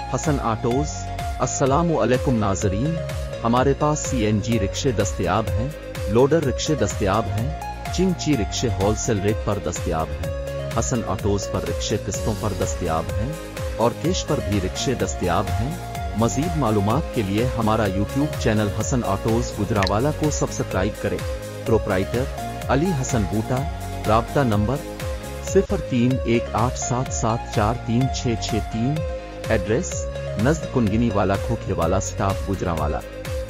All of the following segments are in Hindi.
हसन ऑटोज। अस्सलामु अलैकुम नाजरीन, हमारे पास CNG रिक्शे दस्तयाब हैं, लोडर रिक्शे दस्तयाब हैं, चिंची रिक्शे होलसेल रेट पर दस्तयाब हैं। हसन ऑटोज पर रिक्शे किस्तों पर दस्तयाब हैं और कैश पर भी रिक्शे दस्तयाब हैं। मजीद मालूमात के लिए हमारा YouTube channel Hasan autos Gujranwala को सब्सक्राइब करें। प्रोप्राइटर अली हसन बूटा। राब्ता नंबर 031877436663। एड्रेस नज़द कुनगिनी वाला खोखरवाला, स्टाफ गुजरावाला।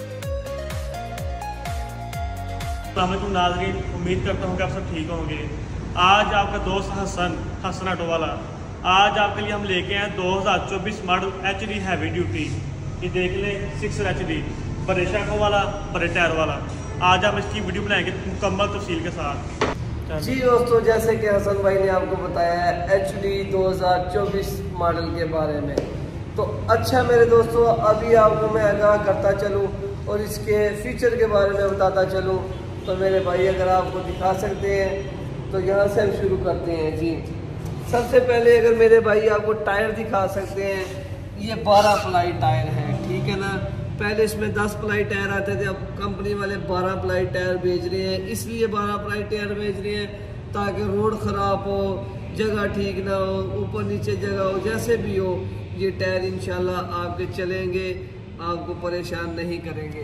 अस्सलामुअलैकुम नाज़रीन, उम्मीद करता हूँ कि आप सब ठीक होंगे। आज आपका दोस्त हसन ऑटो वाला आज आपके लिए हम लेके आए 2024 मॉडल HD हैवी ड्यूटी। ये देख लें 6 HD बड़े शाखों वाला, बड़े टायर वाला। आज हम इसकी वीडियो बनाएंगे मुकम्मल तफसील के साथ। जी दोस्तों, जैसे कि हसन भाई ने आपको बताया है HD 2024 मॉडल के बारे में, तो अच्छा मेरे दोस्तों, अभी आपको मैं आगाह करता चलूँ और इसके फीचर के बारे में बताता चलूँ। तो मेरे भाई अगर आपको दिखा सकते हैं तो यहाँ से हम शुरू करते हैं। जी सबसे पहले अगर मेरे भाई आपको टायर दिखा सकते हैं, ये 12 प्लाई टायर है, ठीक है ना। पहले इसमें 10 प्लाई टायर आते थे, अब कंपनी वाले 12 प्लाई टायर भेज रहे हैं। इसलिए 12 प्लाई टायर भेज रहे हैं ताकि रोड ख़राब हो, जगह ठीक ना हो, ऊपर नीचे जगह हो, जैसे भी हो, ये टायर इंशाल्लाह आपके चलेंगे, आपको परेशान नहीं करेंगे।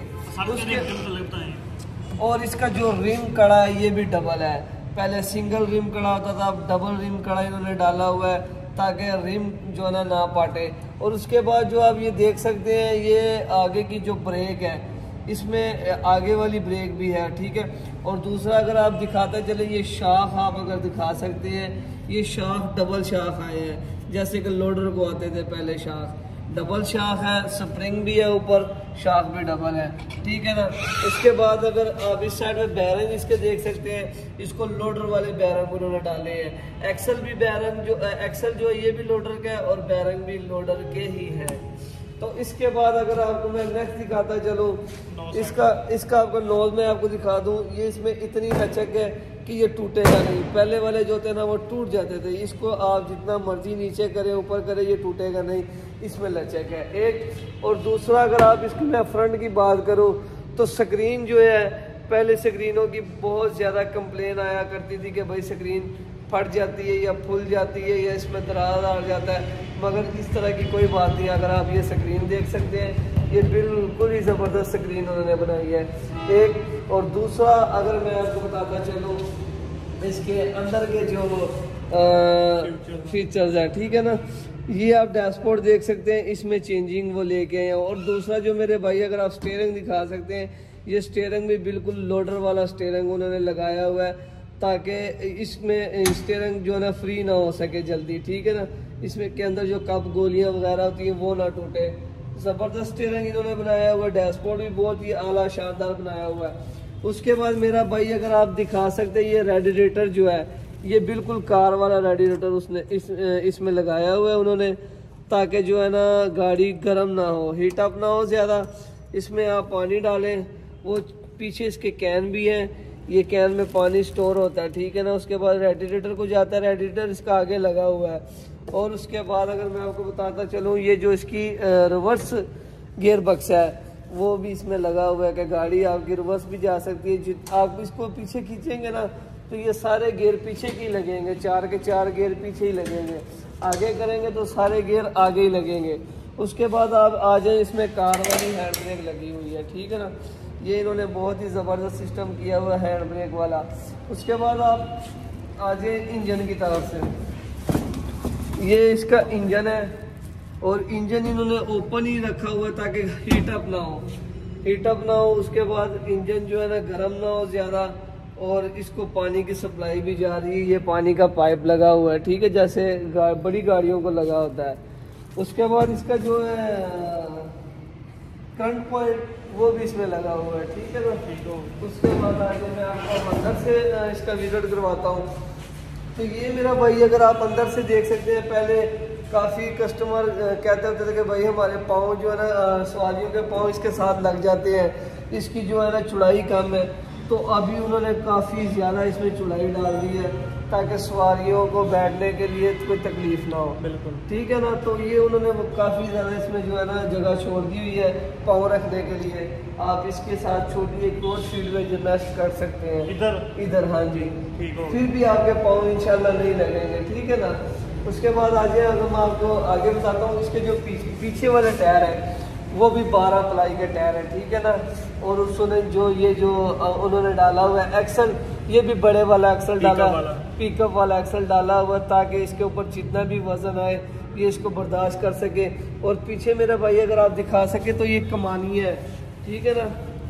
और इसका जो रिम कड़ा है ये भी डबल है। पहले सिंगल रिम कड़ा होता था, अब डबल रिम कड़ा इन्होंने डाला हुआ है ताकि रिम जो है ना पाटे। और उसके बाद जो आप ये देख सकते हैं, ये आगे की जो ब्रेक है इसमें आगे वाली ब्रेक भी है, ठीक है। और दूसरा अगर आप दिखाते चले, ये शाख आप अगर दिखा सकते हैं, ये शाख डबल शाख आए हैं, जैसे कि लोडर को आते थे पहले शाख। डबल शाख है, स्प्रिंग भी है, ऊपर शाख भी डबल है, ठीक है ना। इसके बाद अगर आप इस साइड में बैरंग इसके देख सकते हैं, इसको लोडर वाले बैरंग उन्होंने डाले हैं। एक्सल भी बैरंग जो एक्सल जो है ये भी लोडर का है और बैरंग भी लोडर के ही है। तो इसके बाद अगर आपको मैं नेक्स्ट दिखाता चलूँ, इसका आपको नोज में आपको दिखा दूँ। ये इसमें इतनी लचक है कि ये टूटेगा नहीं। पहले वाले जो थे ना वो टूट जाते थे, इसको आप जितना मर्जी नीचे करें ऊपर करें ये टूटेगा नहीं, इसमें लचक है एक। और दूसरा अगर आप इसकी मैं फ्रंट की बात करूं तो स्क्रीन जो है, पहले स्क्रीनों की बहुत ज़्यादा कंप्लेन आया करती थी कि भाई स्क्रीन फट जाती है या फूल जाती है या इसमें दरार आ जाता है, मगर इस तरह की कोई बात नहीं। अगर आप ये स्क्रीन देख सकते हैं, ये बिल्कुल ही ज़बरदस्त स्क्रीन उन्होंने बनाई है एक। और दूसरा अगर मैं आपको बताता चलूँ, इसके अंदर के जो फीचर्स हैं, ठीक है ना, ये आप डैशबोर्ड देख सकते हैं, इसमें चेंजिंग वो लेके हैं। और दूसरा जो मेरे भाई अगर आप स्टीयरिंग दिखा सकते हैं, ये स्टीयरिंग भी बिल्कुल लोडर वाला स्टीयरिंग उन्होंने लगाया हुआ है ताकि इसमें स्टीयरिंग जो है ना फ्री ना हो सके जल्दी, ठीक है ना। इसमें के अंदर जो कप गोलियां वगैरह होती हैं वो ना टूटे। ज़बरदस्त स्टीयरिंग इन्होंने बनाया हुआ है, डैशबोर्ड भी बहुत ही आला शानदार बनाया हुआ है। उसके बाद मेरा भाई अगर आप दिखा सकते हैं, ये रेडिएटर जो है ये बिल्कुल कार वाला रेडिएटर उसने इसमें लगाया हुआ है उन्होंने, ताकि जो है ना गाड़ी गर्म ना हो, हीट अप ना हो ज़्यादा। इसमें आप पानी डालें, वो पीछे इसके कैन भी हैं, ये कैन में पानी स्टोर होता है, ठीक है ना। उसके बाद रेडिएटर को जाता है, रेडिएटर इसका आगे लगा हुआ है। और उसके बाद अगर मैं आपको बताता चलूँ, ये जो इसकी रिवर्स गियर बक्स है वो भी इसमें लगा हुआ है कि गाड़ी आपकी रिवर्स भी जा सकती है। आप इसको पीछे खींचेंगे ना तो ये सारे गियर पीछे की लगेंगे, 4 के 4 गियर पीछे ही लगेंगे। आगे करेंगे तो सारे गियर आगे ही लगेंगे। उसके बाद आप आ जाए, इसमें कार वाली हैंड ब्रेक लगी हुई है, ठीक है ना। ये इन्होंने बहुत ही ज़बरदस्त सिस्टम किया हुआ है हैंड ब्रेक वाला। उसके बाद आप आ जाए इंजन की तरफ से, ये इसका इंजन है और इंजन इन्होंने ओपन ही रखा हुआ है ताकि हीट अप ना हो, उसके बाद इंजन जो है ना गर्म ना हो ज़्यादा। और इसको पानी की सप्लाई भी जा रही है, ये पानी का पाइप लगा हुआ है, ठीक है, जैसे बड़ी गाड़ियों को लगा होता है। उसके बाद इसका जो है करंट पॉइंट वो भी इसमें लगा हुआ है, ठीक है ना। तो उसके बाद आगे मैं आपको अंदर से इसका विजिट करवाता हूँ। तो ये मेरा भाई अगर आप अंदर से देख सकते हैं, पहले काफ़ी कस्टमर कहते होते थे कि भाई हमारे पाँव जो है ना, सवारियों के पाँव इसके साथ लग जाते हैं, इसकी जो है ना चौड़ाई कम है। तो अभी उन्होंने काफ़ी ज़्यादा इसमें चौड़ाई डाल दी है ताकि सवारियों को बैठने के लिए कोई तकलीफ ना हो। बिल्कुल ठीक है ना। तो ये उन्होंने काफ़ी ज़्यादा इसमें जो है ना जगह छोड़ दी हुई है पाँव रखने के लिए। आप इसके साथ छोटी एक और फील्ड में जिम्नास्ट कर सकते हैं इधर। हाँ जी, ठीक हो, फिर भी आपके पाँव इंशाल्लाह नहीं लगेंगे। ठीक है ना। उसके बाद आ जाए, अगर मैं आपको आगे बताता हूँ, इसके जो पीछे वाले टायर है वो भी 12 प्लाई के टायर है। ठीक है ना। और उसने जो उन्होंने डाला हुआ है एक्सल, ये भी बड़े वाला एक्सल डाला, पिकअप वाला एक्सल डाला हुआ, ताकि इसके ऊपर जितना भी वजन आए ये इसको बर्दाश्त कर सके। और पीछे मेरा भाई अगर आप दिखा सके तो ये कमानी है। ठीक है ना।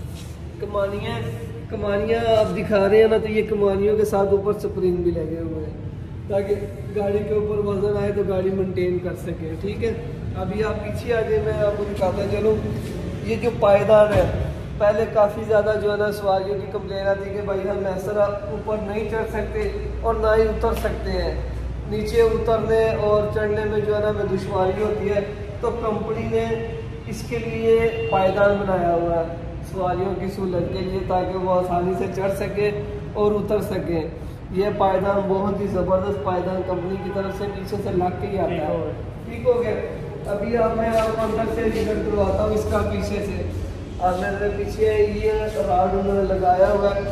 कमानियाँ आप दिखा रहे हैं ना, तो ये कमानियों के साथ ऊपर स्प्रिंग भी लगे हुए हैं ताकि गाड़ी के ऊपर वजन आए तो गाड़ी मेंटेन कर सके। ठीक है। अभी आप पीछे आ जाए, मैं आपको दिखाता चलूँ। ये जो पायदान है, पहले काफ़ी ज़्यादा जो है ना सवारियों की कंप्लेन आती है कि भाई हम ऐसा ऊपर नहीं चढ़ सकते और ना ही उतर सकते हैं। नीचे उतरने और चढ़ने में जो है ना हमें दुश्वारी होती है। तो कंपनी ने इसके लिए पायदान बनाया हुआ है सवारियों की सहूलत के लिए, ताकि वो आसानी से चढ़ सके और उतर सके। ये पायदान बहुत ही ज़बरदस्त पायदान कंपनी की तरफ से पीछे से लग के ही आता है। ठीक हो गया। अभी मैं आपको अंदर से विजिट करवाता हूँ इसका पीछे से। और मेरे पीछे ये राड उन्होंने लगाया हुआ है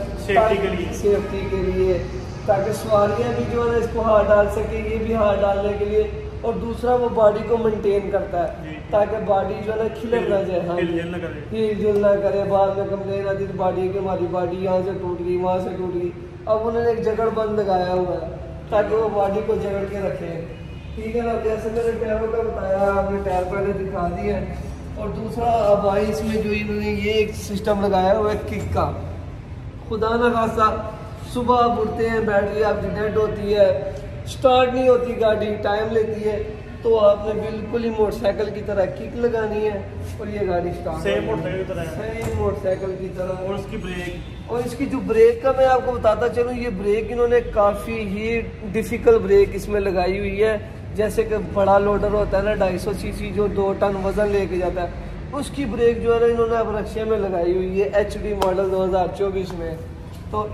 सेफ्टी के लिए, ताकि सवारियाँ भी जो है इसको हाथ डाल सके, ये भी हाथ डालने के लिए। और दूसरा वो बॉडी को मेंटेन करता है ताकि बॉडी जो है ना खिलर ना जाए, हाँ हिल जुल ना करे। बाद में कंप्लेन आती थी बॉडी की, हमारी बॉडी यहाँ से टूट गई, वहाँ से टूट गई। अब उन्होंने एक जगड़ बंद लगाया हुआ है ताकि वो बॉडी को जगड़ के रखे। ठीक है ना। जैसे मैंने टायरों का बताया, आपने टायर पहले दिखा दिया। और दूसरा अब आई इसमें जो इन्होंने ये एक सिस्टम लगाया हुआ है किक का। खुदा ना खासा सुबह आप उठते हैं, बैटरी आपकी डेड होती है, स्टार्ट नहीं होती गाड़ी, टाइम लेती है, तो आपने बिल्कुल ही मोटरसाइकिल की तरह किक लगानी है और ये गाड़ी स्टार्ट सेम मोटरसाइकिल की तरह। और उसकी ब्रेक, और इसकी जो ब्रेक का मैं आपको बताता चलूँ, ये ब्रेक इन्होंने काफ़ी ही डिफ़िकल्ट ब्रेक इसमें लगाई हुई है। जैसे कि बड़ा लोडर होता है ना 250 सीसी जो 2 टन वज़न लेके जाता है, उसकी ब्रेक जो है ना इन्होंने अब रशिया में लगाई हुई है HD मॉडल 2024 में। तो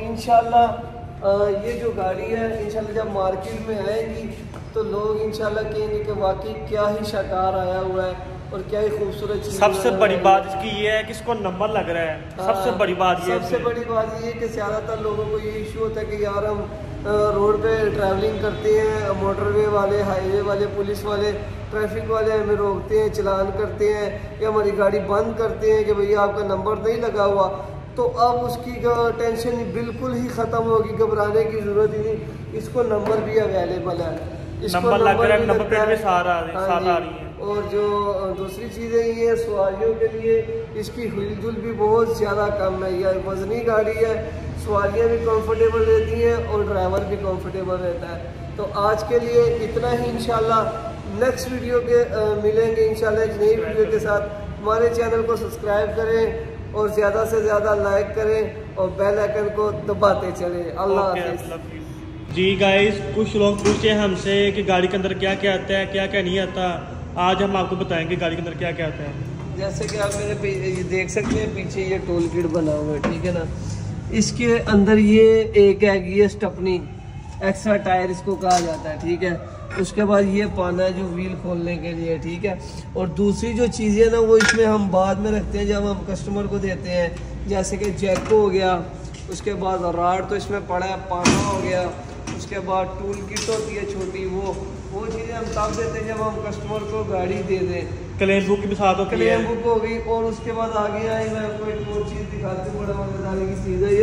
इंशाल्लाह ये जो गाड़ी है इंशाल्लाह जब मार्केट में आएगी तो लोग इंशाल्लाह कहेंगे कि वाकई क्या ही शानदार आया हुआ है और क्या ही खूबसूरत चीज़। सबसे बड़ी बात इसकी ये है कि इसको नंबर लग रहा है। सबसे बड़ी बात ये है कि ज़्यादातर लोगों को ये इशू होता है कि यार हम रोड पे ट्रैवलिंग करते हैं, मोटरवे वाले, हाईवे वाले, पुलिस वाले, ट्रैफिक वाले हमें रोकते हैं, चलान करते हैं या हमारी गाड़ी बंद करते हैं कि भैया आपका नंबर नहीं लगा हुआ। तो अब उसकी टेंशन बिल्कुल ही ख़त्म होगी, घबराने की ज़रूरत ही नहीं। इसको नंबर भी अवेलेबल है, इसको नंबर लग रहा है, नंबर प्लेट भी साथ आ रही है। और जो दूसरी चीज़ें ये है सवारियों के लिए इसकी हिलजुल भी बहुत ज़्यादा कम है। यह वजनी गाड़ी है, सवारियाँ भी कंफर्टेबल रहती हैं और ड्राइवर भी कंफर्टेबल रहता है। तो आज के लिए इतना ही। इंशाल्लाह नेक्स्ट वीडियो के मिलेंगे इंशाल्लाह एक नई वीडियो के साथ। हमारे चैनल को सब्सक्राइब करें और ज़्यादा से ज़्यादा लाइक करें और बेल आइकन को दबाते चलें। अल्लाह हाफ़िज़। जी गाइस, कुछ लोग पूछे हमसे कि गाड़ी के अंदर क्या क्या आता है, क्या क्या नहीं आता। आज हम आपको बताएंगे गाड़ी के अंदर क्या क्या आता है। जैसे कि आप मेरे ये देख सकते हैं पीछे ये टोल किट बना हुआ है। ठीक है ना। इसके अंदर ये एक है ये स्टपनी, एक्स्ट्रा टायर इसको कहा जाता है। ठीक है। उसके बाद ये पाना है जो व्हील खोलने के लिए। ठीक है। और दूसरी जो चीज़ें ना वो इसमें हम बाद में रखते हैं जब हम कस्टमर को देते हैं, जैसे कि जैको हो गया, उसके बाद राड तो इसमें पड़ा है, पाना हो गया, उसके बाद टूल किट होती है छोटी, वो चीज़ें हम तब देते हैं जब हम कस्टमर को गाड़ी दे दें। क्लेम बुक भी साथ होती है, क्लेम बुक हो गई। और उसके बाद आगे आए मैं आपको एक और चीज़ दिखाती हूँ, बड़ा मजेदार की चीज़ है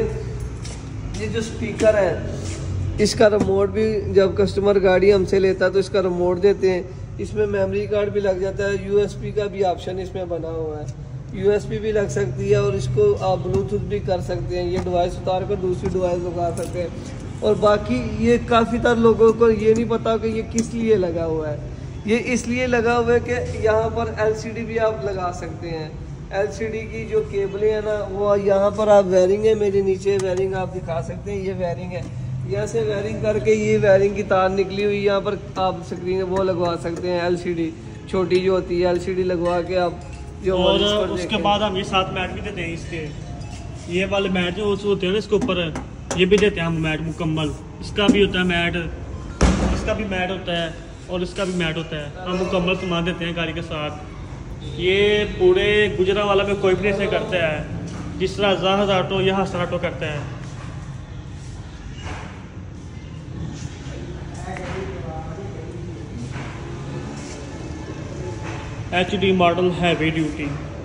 ये जो स्पीकर है, इसका रिमोट भी जब कस्टमर गाड़ी हमसे लेता है तो इसका रिमोट देते हैं। इसमें मेमोरी कार्ड भी लग जाता है, USB का भी ऑप्शन इसमें बना हुआ है, USB भी लग सकती है और इसको आप ब्लूटूथ भी कर सकते हैं। ये डिवाइस उतार कर दूसरी डिवाइस लगा सकते हैं। और बाकी ये काफ़ी सारे लोगों को ये नहीं पता कि ये किस लिए लगा हुआ है। ये इसलिए लगा हुआ है कि यहाँ पर LCD भी आप लगा सकते हैं। LCD की जो केबलें हैं ना वो यहाँ पर आप वायरिंग है, मेरे नीचे वायरिंग आप दिखा सकते हैं, ये वायरिंग है। यहाँ से वायरिंग करके ये वायरिंग की तार निकली हुई, यहाँ पर आप स्क्रीन वो लगवा सकते हैं। LCD छोटी जो होती है LCD लगवा के आप जो। और उसके बाद हम ये 7 मैट भी देते हैं इसके, ये वाले मैट जो होते हैं ना इसके ऊपर ये भी देते हैं हम मैट मुकम्मल। इसका भी होता है मैट, इसका भी मैट होता है और इसका भी मैट होता है। हम मुकम्मल सामान देते हैं गाड़ी के साथ। ये पूरे गुजरांवाला में कोई भी ऐसे करता है जिस तरह जहाज ऑटो या हसन ऑटो करता है। HD model heavy duty.